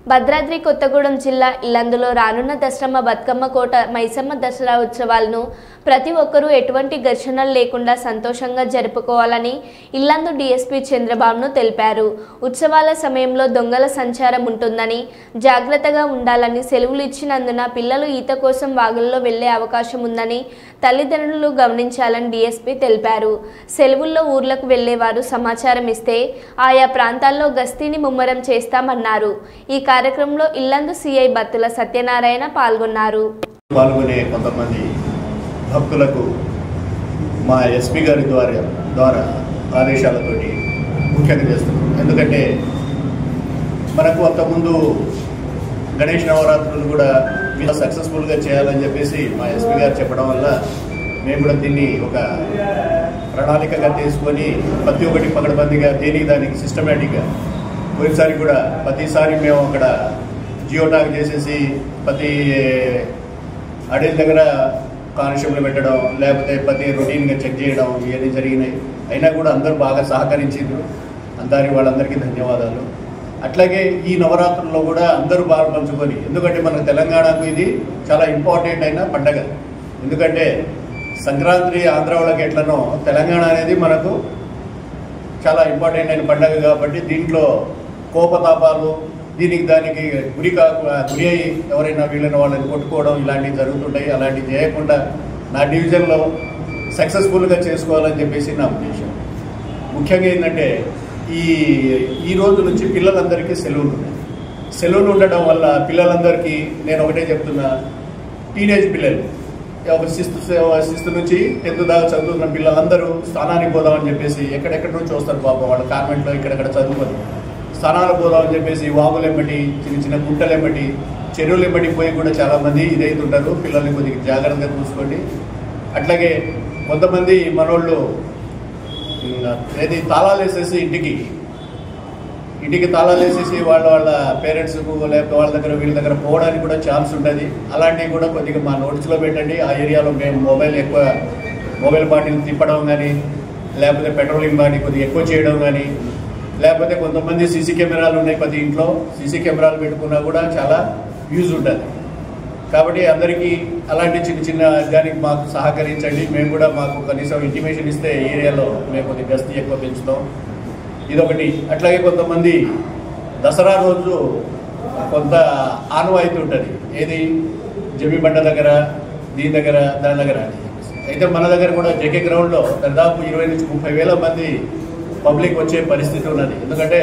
భద్రాద్రి కొత్తగూడెం జిల్లా ఇల్లందులో రానున్న దసరమ్మ బతుకమ్మ కోట మైసమ్మ దసరా ఉత్సవాలను ప్రతి ఒక్కరూ ఎటువంటి ఘర్షణలు లేకుండా సంతోషంగా జరుపుకోవాలని ఇల్లందు డీఎస్పీ చంద్రబాబును తెలిపారు. ఉత్సవాల సమయంలో దొంగల సంచారం ఉంటుందని జాగ్రత్తగా ఉండాలని సెలవులు ఇచ్చినందున పిల్లలు ఈత కోసం వాగుల్లో వెళ్లే అవకాశం ఉందని తల్లిదండ్రులు గమనించాలని డీఎస్పీ తెలిపారు. సెలవుల్లో ఊర్లకు వెళ్లేవారు సమాచారం ఇస్తే ఆయా ప్రాంతాల్లో గస్తీని ముమ్మరం చేస్తామన్నారు. ఈ కార్యక్రమంలో ఇల్లందు సిఐ బత్తుల సత్యనారాయణ పాల్గొన్నారు. పాల్గొనే కొంతమంది భక్తులకు మా ఎస్పీ గారి ద్వారా ఆదేశాలతోటి ముఖ్యంగా చేస్తున్నాం. ఎందుకంటే మనకు అంతకుముందు గణేష్ నవరాత్రులు కూడా సక్సెస్ఫుల్గా చేయాలని చెప్పేసి మా ఎస్పీ గారు చెప్పడం వల్ల మేము కూడా దీన్ని ఒక ప్రణాళికగా తీసుకొని ప్రతి ఒక్కటి పకడ్బందీగా దేనికి దానికి సిస్టమేటిక్గా పోయినసారి కూడా ప్రతిసారి మేము అక్కడ జియోటాగ్ చేసేసి ప్రతి అడవి దగ్గర కానిస్టేబుల్ పెట్టడం, లేకపోతే ప్రతి రొటీన్గా చెక్ చేయడం ఇవన్నీ జరిగినాయి. అయినా కూడా అందరూ బాగా సహకరించారు. వాళ్ళందరికీ ధన్యవాదాలు. అట్లాగే ఈ నవరాత్రుల్లో కూడా అందరూ బాగా పంచుకొని, ఎందుకంటే మన తెలంగాణకు ఇది చాలా ఇంపార్టెంట్ అయిన పండగ. ఎందుకంటే సంక్రాంతి ఆంధ్ర వాళ్ళకి ఎట్లనో తెలంగాణ అనేది మనకు చాలా ఇంపార్టెంట్ అయిన పండగ కాబట్టి దీంట్లో కోపతాపాలు దీనికి దానికి గురి అయ్యి ఎవరైనా వీళ్ళని వాళ్ళని కొట్టుకోవడం ఇలాంటివి జరుగుతుంటాయి. అలాంటివి చేయకుండా నా డివిజన్లో సక్సెస్ఫుల్గా చేసుకోవాలని చెప్పేసి నా ఉద్దేశం. ముఖ్యంగా ఏంటంటే ఈ రోజు నుంచి పిల్లలందరికీ సెలవులు ఉండడం వల్ల పిల్లలందరికీ నేను ఒకటే చెప్తున్నా, టీనేజ్ పిల్లలు ఒక సిక్స్త్ నుంచి 10th దాకా చదువుతున్న పిల్లలందరూ స్థానానికి పోదామని చెప్పేసి ఎక్కడెక్కడి నుంచి వస్తారు పాపం, వాళ్ళ కాన్వెంట్లో ఇక్కడెక్కడ చదువుకొని స్థానాలు పోదామని చెప్పేసి వాగులెంబటి చిన్న చిన్న గుంటలెంబటి చెరువులెంబటి పోయి కూడా చాలామంది ఇదైతుంటారు. పిల్లల్ని కొద్దిగా జాగ్రత్తగా చూసుకోండి. అట్లాగే కొంతమంది మనోళ్ళు తాళాలు వేసేసి ఇంటికి తాళాలు వేసేసి వాళ్ళ పేరెంట్స్కు లేకపోతే వాళ్ళ దగ్గర వీళ్ళ దగ్గర పోవడానికి కూడా ఛాన్స్ ఉంటుంది. అలాంటివి కూడా కొద్దిగా మా నోట్స్లో పెట్టండి. ఆ ఏరియాలో మేము మొబైల్ బాటిల్ తిప్పడం కానీ, లేకపోతే పెట్రోలింగ్ బాటిల్ కొద్దిగా ఎక్కువ చేయడం కానీ, లేకపోతే కొంతమంది సీసీ కెమెరాలు ఉన్నాయి ప్రతి ఇంట్లో, సీసీ కెమెరాలు పెట్టుకున్నా కూడా చాలా యూజ్ ఉంటుంది. కాబట్టి అందరికీ అలాంటి చిన్న చిన్న దానికి మాకు సహకరించండి. మేము కూడా మాకు కనీసం ఇంటిమేషన్ ఇస్తే ఏరియాలో మేము కొద్దిగా గస్తీ ఎక్కువ పెంచుతాం. ఇదొకటి. అట్లాగే కొంతమంది దసరా రోజు కొంత ఆనవాయితీ ఉంటుంది, ఏది జమ్మిబండ దగ్గర దీని దగ్గర దాని దగ్గర అని. అయితే మన దగ్గర కూడా జేకే గ్రౌండ్లో దాదాపు 20 నుంచి 30 వేల మంది పబ్లిక్ వచ్చే పరిస్థితి ఉన్నది. ఎందుకంటే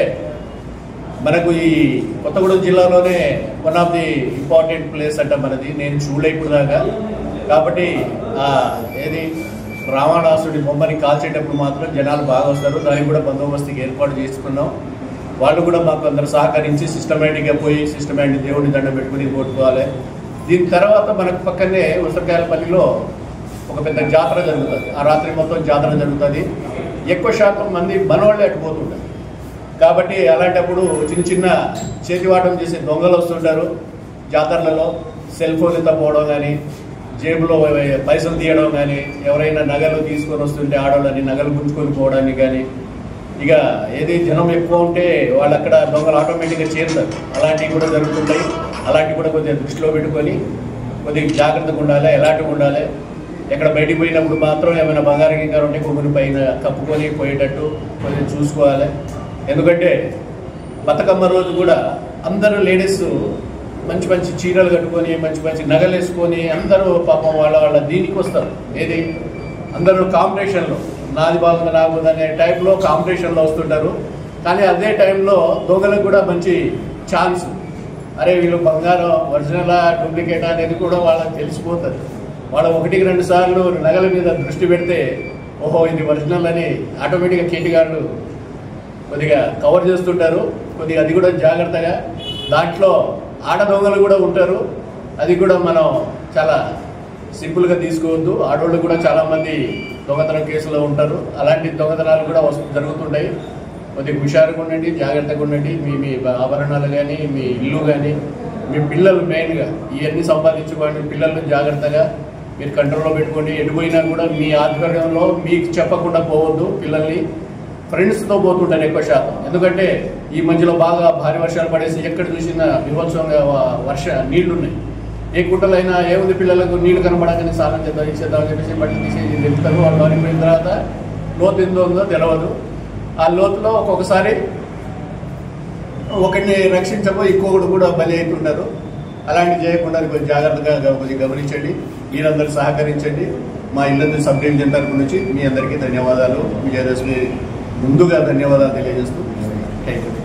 మనకు ఈ కొత్తగూడెం జిల్లాలోనే one of the important place అంట మనది. నేను చూడలే ఇప్పుడు దాకా. కాబట్టి ఏది రావణాసుడి బొమ్మని కాల్చేటప్పుడు మాత్రం జనాలు బాగా వస్తారు. దానికి కూడా బందోబస్తుకి ఏర్పాటు చేసుకున్నాం. వాళ్ళు కూడా మాకు అందరూ సహకరించి సిస్టమేటిక్గా పోయి సిస్టమేటిక్ దేవుడిని దండం పెట్టుకుని కొట్టుకోవాలి. దీని తర్వాత మనకు పక్కనే ఉసరకాయలపల్లిలో ఒక పెద్ద జాతర జరుగుతుంది. ఆ రాత్రి మొత్తం జాతర జరుగుతుంది. ఎక్కువ శాతం మంది మనోళ్ళే అటుపోతుంటారు. కాబట్టి అలాంటప్పుడు చిన్న చేతివాటం చేసే దొంగలు వస్తుంటారు. జాతరలలో సెల్ ఫోన్ ఎత్తపోవడం కానీ, జేబులో పైసలు తీయడం కానీ, ఎవరైనా నగలు తీసుకొని వస్తుంటే ఆడవాళ్ళని నగలు గుంజుకొని పోవడానికి కానీ, ఇక ఏది జనం ఎక్కువ ఉంటే వాళ్ళు అక్కడ దొంగలు ఆటోమేటిక్గా చేరుతారు. అలాంటివి కూడా జరుగుతుంటాయి. అలాంటివి కూడా కొద్దిగా దృష్టిలో పెట్టుకొని కొద్దిగా జాగ్రత్తగా ఉండాలి, ఎలాంటివి ఉండాలి. ఎక్కడ బయటికి పోయినప్పుడు మాత్రం ఏమైనా బంగారం ఇంకా ఉంటే కొమ్ముని పైన కప్పుకొని పోయేటట్టు కొంచెం చూసుకోవాలి. ఎందుకంటే బతుకమ్మ రోజు కూడా అందరూ లేడీస్ మంచి మంచి చీరలు కట్టుకొని మంచి నగలు వేసుకొని అందరూ పాపం వాళ్ళ దీనికి వస్తారు. ఏది అందరూ కాంపిటీషన్లో నాది బాగుంది నాగుంది అనే టైప్లో కాంపిటీషన్లో వస్తుంటారు. కానీ అదే టైంలో దొంగలకు కూడా మంచి ఛాన్స్, అరే వీళ్ళు బంగారం ఒరిజినలా డూప్లికేటా అనేది కూడా వాళ్ళకి తెలిసిపోతుంది. వాళ్ళు 1-2 సార్లు నగల మీద దృష్టి పెడితే ఓహో ఇది ఒరిజినల్ అని ఆటోమేటిక్గా కేటీగాళ్ళు కొద్దిగా కవర్ చేస్తుంటారు. కొద్దిగా అది కూడా జాగ్రత్తగా. దాంట్లో ఆడ దొంగలు కూడా ఉంటారు. అది కూడా మనం చాలా సింపుల్గా తీసుకోవద్దు. ఆడవాళ్ళు కూడా చాలామంది దొంగతనం కేసులో ఉంటారు. అలాంటి దొంగతనాలు కూడా జరుగుతుంటాయి. కొద్దిగా హుషారుగా ఉండండి, జాగ్రత్తగా ఉండండి. మీ ఆభరణాలు కానీ, మీ ఇల్లు కానీ, మీ పిల్లలు మెయిన్గా ఇవన్నీ సంపాదించుకోండి. పిల్లలను జాగ్రత్తగా మీరు కంట్రోల్లో పెట్టుకోండి. ఎటుపోయినా కూడా మీ ఆధ్వర్యంలో మీకు చెప్పకుండా పోవద్దు. పిల్లల్ని ఫ్రెండ్స్తో పోతుంటారు ఎక్కువ శాతం. ఎందుకంటే ఈ మధ్యలో బాగా భారీ వర్షాలు పడేసి ఎక్కడ చూసినా విభత్సంగా నీళ్లున్నాయి. ఏ గుట్టలైనా ఏముంది, పిల్లలకు నీళ్లు కనబడగానే స్నానం చేద్దాం ఇచ్చేద్దామని చెప్పేసి బట్టలు తీసేసి తిప్పుతారు. వాళ్ళు వారిపోయిన తర్వాత లోతు ఎంతో ఉందో తెలియదు. ఆ లోతులో ఒక్కొక్కసారి ఒకరిని రక్షించబోయి ఇంకొకడు కూడా బలి అవుతుంటారు. అలాంటి చేయకుండా కొంచెం జాగ్రత్తగా కొంచెం గమనించండి. మీరందరూ సహకరించండి. మా ఇల్లందు సబ్ డివిజన్ తరపు నుంచి మీ అందరికీ ధన్యవాదాలు. విజయదశమి ముందుగా ధన్యవాదాలు తెలియజేస్తూ థ్యాంక్ యూ.